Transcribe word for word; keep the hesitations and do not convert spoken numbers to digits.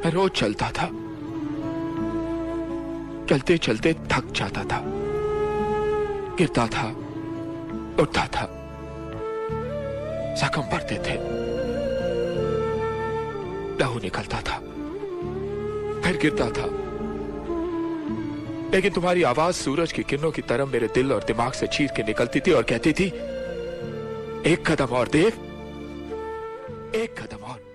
मैं रोज चलता था, चलते चलते थक जाता था, गिरता था, उठता था, जख्म पड़ते थे, लहू निकलता था, फिर गिरता था। लेकिन तुम्हारी आवाज सूरज की किरणों की तरह मेरे दिल और दिमाग से चीर के निकलती थी और कहती थी, एक कदम और देव, एक कदम और।